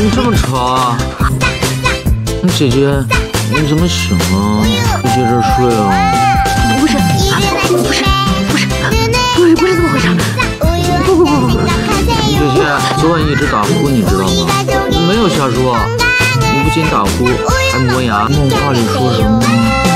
么这么吵啊？姐姐，你怎么醒了？不接着睡啊？ 不是这么回事。不， 姐姐，昨晚一直打呼，你知道吗？没有瞎说，你不仅打呼，还磨牙。梦话里说什么呢？